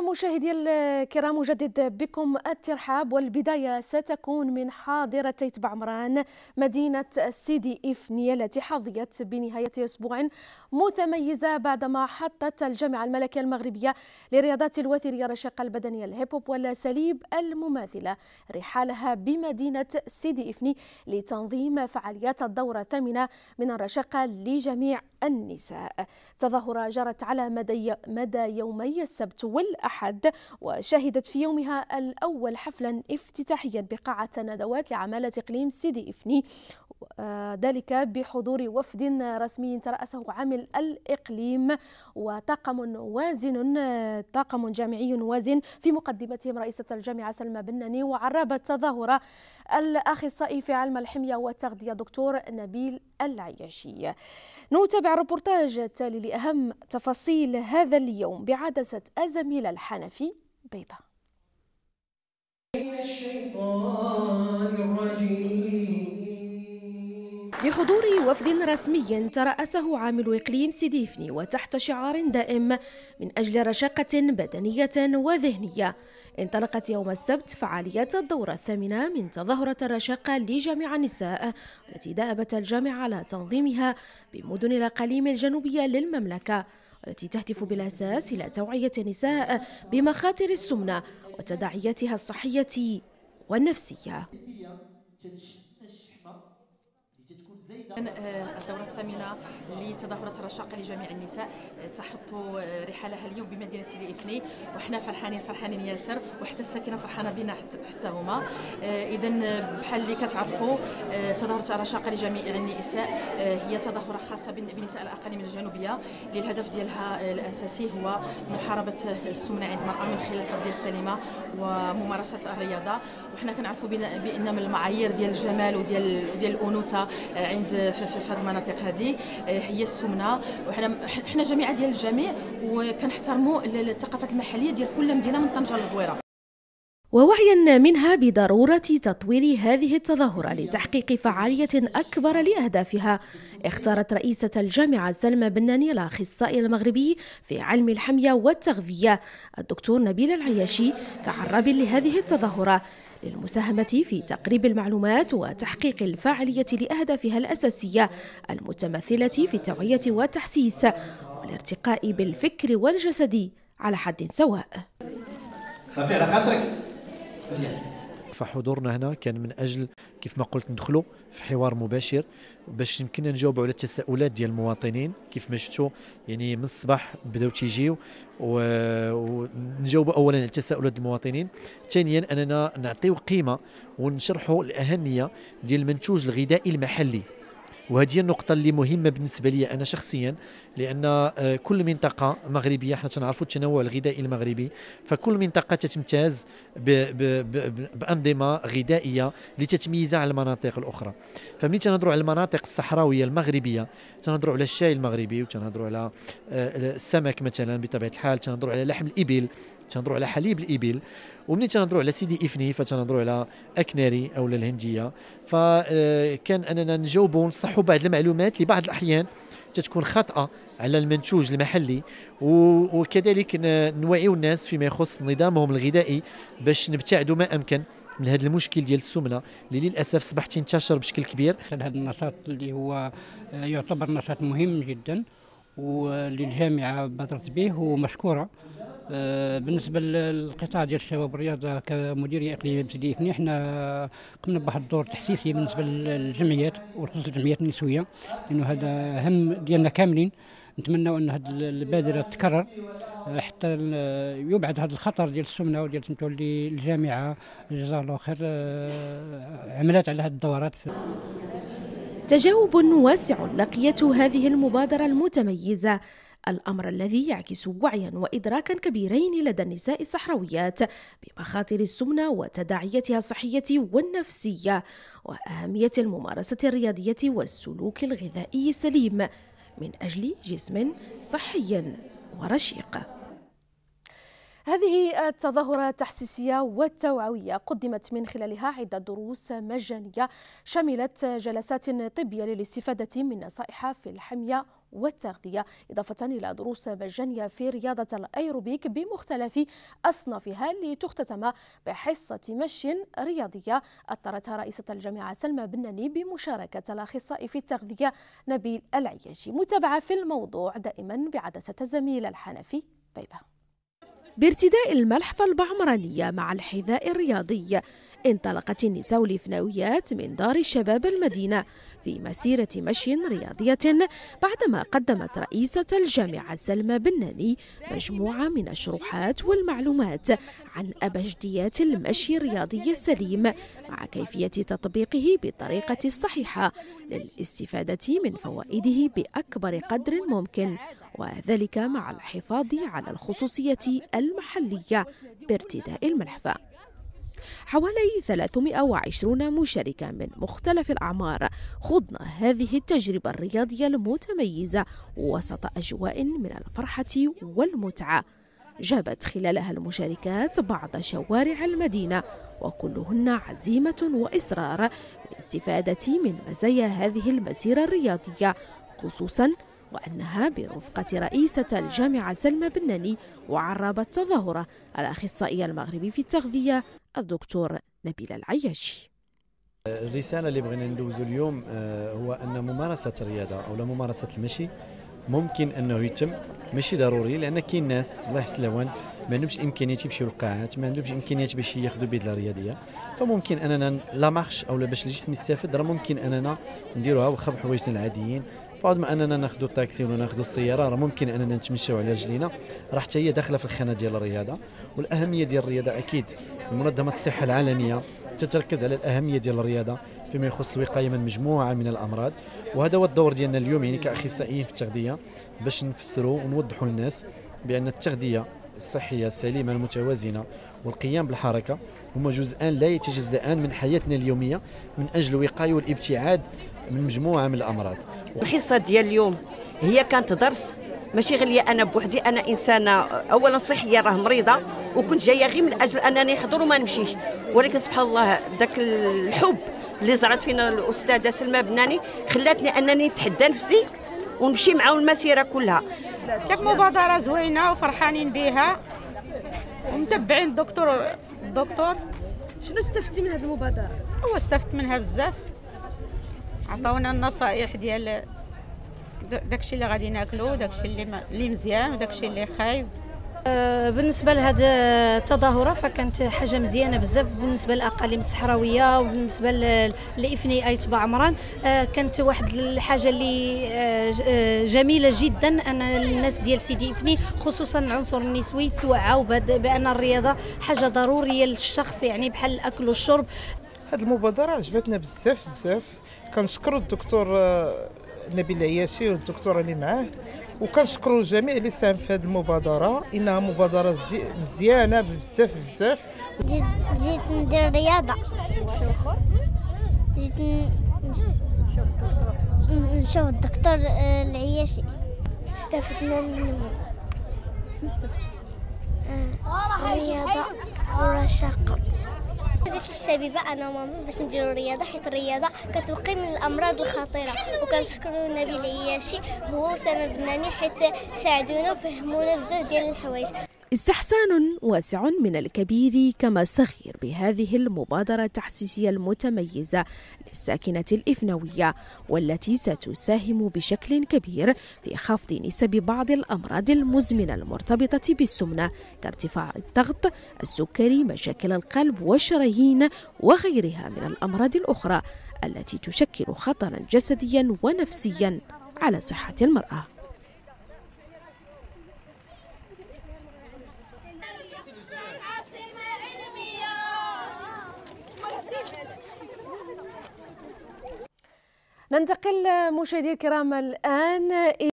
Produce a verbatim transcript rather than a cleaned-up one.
ومشاهدي الكرام مجدد بكم الترحاب، والبداية ستكون من حاضرة تيت بعمران مدينة سيدي إفني التي حظيت بنهاية أسبوع متميزة بعدما حطت الجامعة الملكية المغربية للرياضات الوثيرية الرشاقة البدنية الهيبوب والسليب المماثلة رحالها بمدينة سيدي إفني لتنظيم فعاليات الدورة الثامنة من الرشاقة لجميع النساء. تظاهرة جرت على مدى مدى يومي السبت والأحد، وشهدت في يومها الأول حفلا افتتاحيا بقاعة ندوات لعمالة إقليم سيدي إفني، ذلك بحضور وفد رسمي ترأسه عامل الإقليم وطاقم وازن طاقم جامعي وازن في مقدمتهم رئيسة الجامعة سلمى بناني، وعرب التظاهرة الأخصائي في علم الحمية والتغذية دكتور نبيل العياشي. نتابع الربورتاج التالي لأهم تفاصيل هذا اليوم بعدسة الزميلة الحنفي بيبة. بحضور وفد رسمي ترأسه عامل إقليم سيدي إفني وتحت شعار دائم من أجل رشاقة بدنية وذهنية، انطلقت يوم السبت فعاليات الدورة الثامنة من تظاهرة الرشاقة لجميع النساء التي دأبت الجامعة على تنظيمها بمدن الأقاليم الجنوبية للمملكة، والتي تهدف بالأساس إلى توعية النساء بمخاطر السمنة وتداعياتها الصحية والنفسية. الدورة الثامنة لتظاهرة الرشاقة لجميع النساء تحط رحالها اليوم بمدينة سيدي إفني، وحنا فرحانين فرحانين ياسر، وحتى الساكنة فرحانة بنا حتى هما. إذا بحال اللي كتعرفوا تظاهرة الرشاقة لجميع النساء هي تظاهرة خاصة بنساء الأقاليم الجنوبية، اللي الهدف ديالها الأساسي هو محاربة السمنة عند المرأة من خلال التغذية السليمة وممارسة الرياضة. وحنا كنعرفوا بأن من المعايير ديال الجمال وديال ديال الأنوثة عند في هذه المناطق هذه هي السمنه، وحنا حنا جماعه ديال الجميع وكنحترموا الثقافه المحليه ديال كل مدينه من طنجه للبويره. ووعيا منها بضرورة تطوير هذه التظاهرة لتحقيق فعالية أكبر لأهدافها، اختارت رئيسة الجامعة سلمى بناني الأخصائي المغربي في علم الحمية والتغذية الدكتور نبيل العياشي كعراب لهذه التظاهرة للمساهمة في تقريب المعلومات وتحقيق الفاعلية لأهدافها الأساسية المتمثلة في التوعية والتحسيس والارتقاء بالفكر والجسد على حد سواء. فحضورنا هنا كان من اجل كيف ما قلت ندخلوا في حوار مباشر باش يمكننا نجاوبوا على التساؤلات ديال المواطنين. كيف ما شفتوا يعني من الصباح بداو تيجيو ونجاوبوا اولا على التساؤلات المواطنين، ثانيا اننا نعطيو قيمه ونشرحوا الاهميه ديال المنتوج الغذائي المحلي، وهذه النقطة اللي مهمة بالنسبة لي أنا شخصيا، لأن كل منطقة مغربية حنا تنعرفوا التنوع الغذائي المغربي، فكل منطقة تتمتاز بأنظمة غذائية لتتميزها على المناطق الأخرى. فملي تنهضروا على المناطق الصحراوية المغربية تنهضروا على الشاي المغربي، وتنهضروا على السمك مثلا بطبيعة الحال، تنهضروا على لحم الإبل، تنهضروا على حليب الإبل، ومنين تنهضروا على سيدي إفني فتنهضروا على أكناري أو الهندية. فكان أننا نجاوبوا ونصحوا بعض المعلومات لبعض الأحيان تتكون خاطئة على المنتوج المحلي، وكذلك نوعيو الناس فيما يخص نظامهم الغذائي باش نبتعدوا ما أمكن من هذا المشكل ديال السمنة اللي للأسف صبح تنتشر بشكل كبير. هذا النشاط اللي هو يعتبر نشاط مهم جدا وللجامعة بادرت به ومشكورة. بالنسبه للقطاع ديال الشباب والرياضه كمديريه اقليميه بسيدي إفني، احنا قمنا بواحد الدور تحسيسي بالنسبه للجمعيات وخصوصا الجمعيات النسويه، لانه هذا هم ديالنا كاملين. نتمنوا ان هذه البادره تتكرر حتى يبعد هذا الخطر ديال السمنه وديال سميتو اللي الجامعه جزاها الله خير عملت على هذه الدورات. تجاوب واسع لقيته هذه المبادرة المتميزة، الأمر الذي يعكس وعيا وإدراكا كبيرين لدى النساء الصحراويات بمخاطر السمنة وتداعياتها الصحية والنفسية، وأهمية الممارسة الرياضية والسلوك الغذائي السليم من أجل جسم صحي ورشيق. هذه التظاهرة التحسيسية والتوعوية قدمت من خلالها عدة دروس مجانية شملت جلسات طبية للاستفادة من نصائح في الحمية والتغذية، إضافة إلى دروس مجانية في رياضة الأيروبيك بمختلف أصنافها لتختتم بحصة مشي رياضية أطرتها رئيسة الجامعة سلمى بناني بمشاركة الأخصائي في التغذية نبيل العياشي. متابعة في الموضوع دائما بعدسة الزميل الحنفي بيبة. بارتداء الملحفة البعمرانية مع الحذاء الرياضي انطلقت النساء الإفناويات من دار الشباب المدينة في مسيرة مشي رياضية بعدما قدمت رئيسة الجامعة سلمى بناني مجموعة من الشروحات والمعلومات عن أبجديات المشي الرياضي السليم مع كيفية تطبيقه بالطريقة الصحيحة للاستفادة من فوائده بأكبر قدر ممكن، وذلك مع الحفاظ على الخصوصية المحلية بارتداء الملحفة. حوالي ثلاثمئة وعشرين مشاركة من مختلف الأعمار خضن هذه التجربة الرياضية المتميزة وسط أجواء من الفرحة والمتعة. جابت خلالها المشاركات بعض شوارع المدينة وكلهن عزيمة وإصرار بالاستفادة من مزايا هذه المسيرة الرياضية، خصوصا وأنها برفقة رئيسة الجامعة سلمى بناني وعرب التظاهرة الأخصائي المغربي في التغذية الدكتور نبيل العياشي. الرسالة اللي بغينا ندوزو اليوم هو أن ممارسة الرياضة أو لا ممارسة المشي ممكن أنه يتم، ماشي ضروري، لأن كاين ناس الله يحسن ما عندهمش إمكانيات يمشيو للقاعات، ما عندهمش إمكانيات باش ياخذوا بدلة رياضية، فممكن أننا لا مارش أو لا باش الجسم يستافد راه ممكن أننا نديروها واخا بحوايجنا العاديين، بعد ما أننا ناخذوا التاكسي ولا ناخذوا السيارة راه ممكن أننا نتمشاو على رجلينا، راه حتى هي داخلة في الخانة ديال الرياضة. والأهمية ديال الرياضة أكيد منظمة الصحة العالمية تتركز على الأهمية ديال الرياضة فيما يخص الوقاية من مجموعة من الأمراض، وهذا هو الدور ديالنا اليوم يعني كأخصائيين في التغذية باش نفسروا ونوضحوا للناس بأن التغذية الصحية السليمة المتوازنة والقيام بالحركة هما جزءان لا يتجزئان من حياتنا اليومية من أجل الوقاية والابتعاد من مجموعة من الأمراض. الحصة ديال اليوم هي كانت درس، ماشي غير لي انا بوحدي، انا انسانه اولا صحيه راه مريضه وكنت جايه غير من اجل انني نحضر وما نمشيش، ولكن سبحان الله ذاك الحب اللي زرعت فينا الاستاذه سلمى بناني خلاتني انني نتحدى نفسي ونمشي معاهم المسيره كلها. داك مبادره زوينه وفرحانين بها ومتبعين الدكتور الدكتور شنو استفدتي من هذه المبادره؟ هو استفدت منها بزاف، عطاونا النصائح ديال داكشي اللي غادي ناكلو، داكشي اللي اللي مزيان وداكشي اللي خايب. بالنسبه لهذه التظاهره فكانت حاجه مزيانه بزاف بالنسبه للاقاليم الصحراويه وبالنسبه لإفني ايت بعمران. كانت واحد الحاجه اللي جميله جدا ان الناس ديال سيدي إفني خصوصا العنصر النسوي توعوا بان الرياضه حاجه ضروريه للشخص، يعني بحال الاكل والشرب. هذه المبادره عجبتنا بزاف بزاف، كنشكروا الدكتور نبيل العياشي والدكتوره اللي معاه، وكنشكروا الجميع اللي ساهم في هذه المبادره، انها مبادره مزيانه بزاف بزاف. جيت جيت ندير رياضه، جيت نشوف الدكتور العياشي، استفدنا منه. شنو استفدت؟ الرياضه والرشاقه. جيت الشبيبه انا وماما باش نديروا الرياضه، حيت الرياضه كتوقي من الامراض الخطيره، وكنشكروا نبيل العياشي هو وسلمى بناني حيت ساعدونا وفهمونا بزاف ديال الحوايج. استحسان واسع من الكبير كما الصغير بهذه المبادرة التحسيسية المتميزة للساكنة الإفنوية، والتي ستساهم بشكل كبير في خفض نسب بعض الأمراض المزمنة المرتبطة بالسمنة كارتفاع الضغط، السكري، مشاكل القلب والشرايين وغيرها من الأمراض الأخرى التي تشكل خطرا جسديا ونفسيا على صحة المرأة. ننتقل مشاهدي الكرام الآن